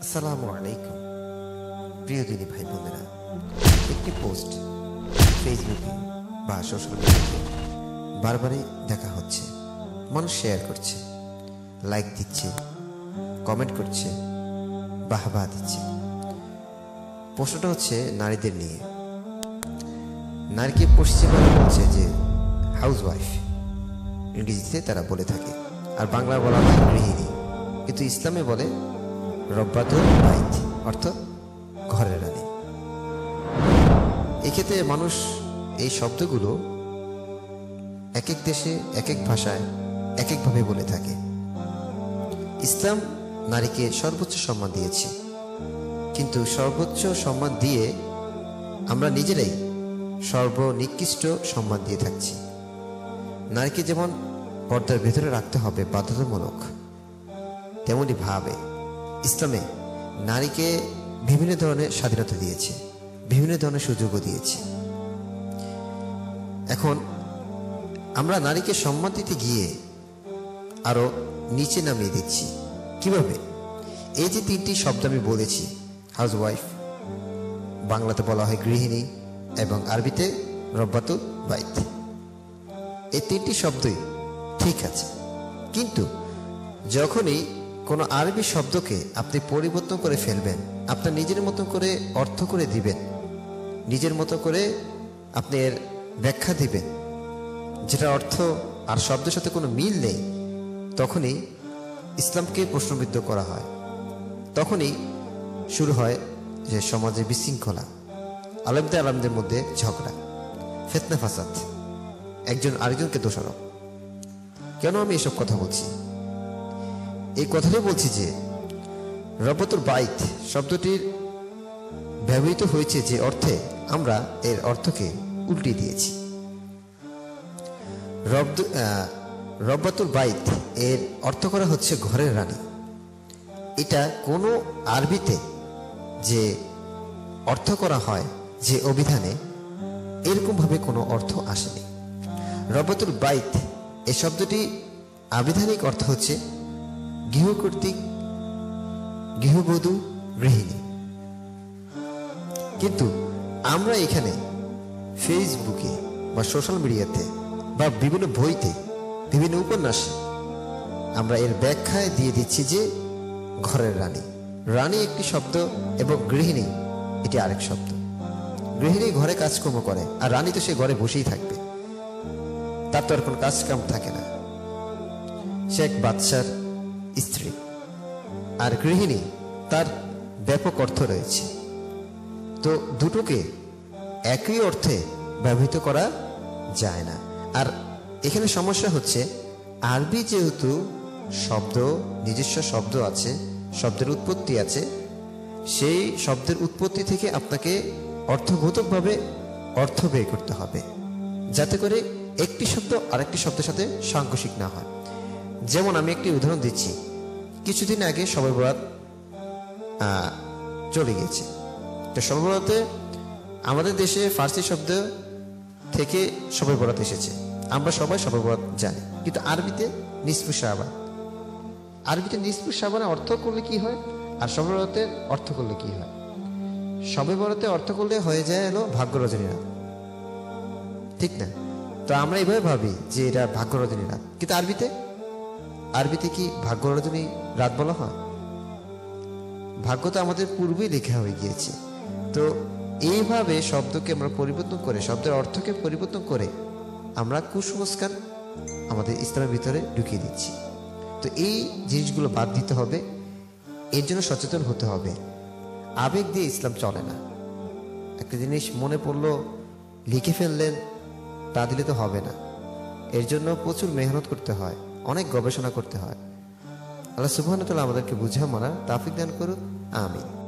আসসালামু আলাইকুম প্রিয় দিনী ভাই বোনেরা, একটি পোস্ট ফেসবুকে বা সোশ্যাল মিডিয়াতে বারবারই দেখা হচ্ছে। মানুষ শেয়ার করছে, লাইক দিচ্ছে, কমেন্ট করছে, বাহবা দিচ্ছে। প্রশ্নটা হচ্ছে নারীদের নিয়ে। নারীকে পশ্চিমবঙ্গে বলছে যে হাউস ওয়াইফ, ইংরেজিতে তারা বলে থাকে, আর বাংলা বলা হয় গৃহিণী, কিন্তু ইসলামে বলে রব্বাতুল বাইত, অর্থ ঘরের রানী। এক্ষেত্রে মানুষ এই শব্দগুলো এক এক দেশে এক এক ভাষায় এক একভাবে বলে থাকে। ইসলাম নারীকে সর্বোচ্চ সম্মান দিয়েছে, কিন্তু সর্বোচ্চ সম্মান দিয়ে আমরা নিজেরাই সর্বনিকৃষ্ট সম্মান দিয়ে থাকছি। নারীকে যেমন পর্দার ভেতরে রাখতে হবে বাধ্যতামূলক, তেমনি ভাবে ইসলামে নারীকে বিভিন্ন ধরনের স্বাধীনতা দিয়েছে, বিভিন্ন ধরনের সুযোগও দিয়েছে। এখন আমরা নারীকে সম্মান দিতে গিয়ে আরো নিচে নামিয়ে দিচ্ছি। কিভাবে? এই যে তিনটি শব্দ আমি বলেছি, হাউস ওয়াইফ, বাংলাতে বলা হয় গৃহিণী এবং আরবিতে রব্বাতুল বাইত, এই তিনটি শব্দই ঠিক আছে, কিন্তু যখনই কোনো আরবি শব্দকে আপনি পরিবর্তন করে ফেলবেন, আপনার নিজের মতো করে অর্থ করে দিবেন, নিজের মতো করে আপনি এর ব্যাখ্যা দিবেন, যেটা অর্থ আর শব্দের সাথে কোনো মিল নেই, তখনই ইসলামকে প্রশ্নবিদ্ধ করা হয়। তখনই শুরু হয় যে সমাজে বিশৃঙ্খলা, আলেমদের মধ্যে ঝগড়া, ফিতনা ফাসাদ, একজন আরেকজনকে দোষারোপ। কেন আমি এসব কথা বলছি? এই কথাটাই বলছি যে রব্বাতুল বাইত শব্দটির ব্যবহৃত হয়েছে যে অর্থে, আমরা এর অর্থকে উল্টে দিয়েছি। রব্বাতুল বাইত এর অর্থ করা হচ্ছে ঘরের রানী। এটা কোনো আরবিতে যে অর্থ করা হয় যে অভিধানে, এরকমভাবে কোনো অর্থ আসেনি। রব্বাতুল বাইত এই শব্দটি আবিধানিক অর্থ হচ্ছে গৃহকর্তৃক, গৃহবধূ, গৃহিণী। কিন্তু আমরা এখানে ফেসবুকে বা সোশ্যাল মিডিয়াতে বা বিভিন্ন বইতে, বিভিন্ন উপন্যাসে আমরা এর ব্যাখ্যায় দিয়ে দিচ্ছি যে ঘরের রানী। রানী একটি শব্দ এবং গৃহিণী এটি আরেক শব্দ। গৃহিণী ঘরে কাজকর্ম করে, আর রানী তো সে ঘরে বসেই থাকবে, তার তো আর কোনো কাজ কাম থাকে না, সে এক বাদশার স্ত্রী। আর গৃহিণী তার ব্যাপক অর্থ রয়েছে, তো দুটোকে একই অর্থে ব্যবহৃত করা যায় না। আর এখানে সমস্যা হচ্ছে, আরবি যেহেতু শব্দ, নিজস্ব শব্দ আছে, শব্দের উৎপত্তি আছে, সেই শব্দের উৎপত্তি থেকে আপনাকে অর্থবোধকভাবে অর্থ ব্যয় করতে হবে, যাতে করে একটি শব্দ আরেকটি শব্দের সাথে সাংঘর্ষিক না হয়। যেমন আমি একটি উদাহরণ দিচ্ছি। কিছুদিন আগে শবে বরাত চলে গিয়েছে। তো শবে বরাতে আমাদের দেশে ফার্সি শব্দ থেকে শবে বরাত এসেছে, আমরা সবাই শবে বরাত জানি, কিন্তু আরবিতে নিসফু শাবান। আরবিতে নিসফু শাবানের অর্থ করলে কি হয়, আর শবে বরাতের অর্থ করলে কি হয়? শবে বরাতে অর্থ করলে হয়ে যায় হলো ভাগ্য রজনী রাত, ঠিক না? তো আমরা এইভাবে ভাবি যে এটা ভাগ্য রজনী রাত, কিন্তু আরবিতে কি ভাগ্য রজনী রাত বলা হয়? ভাগ্য তো আমাদের পূর্বেই লেখা হয়ে গিয়েছে। তো এইভাবে শব্দকে আমরা পরিবর্তন করে, শব্দের অর্থকে পরিবর্তন করে আমরা কুসংস্কার আমাদের ইসলামের ভিতরে ঢুকিয়ে দিচ্ছি। তো এই জিনিসগুলো বাদ দিতে হবে, এর জন্য সচেতন হতে হবে। আবেগ দিয়ে ইসলাম চলে না। একটা জিনিস মনে পড়লো, লিখে ফেললেন, তা দিলে তো হবে না। এর জন্য প্রচুর মেহনত করতে হয়, অনেক গবেষণা করতে হয়। আল্লাহ সুবহানাহু ওয়া তাআলা আমাদেরকে বুঝা মানার তৌফিক দান করুন, আমিন।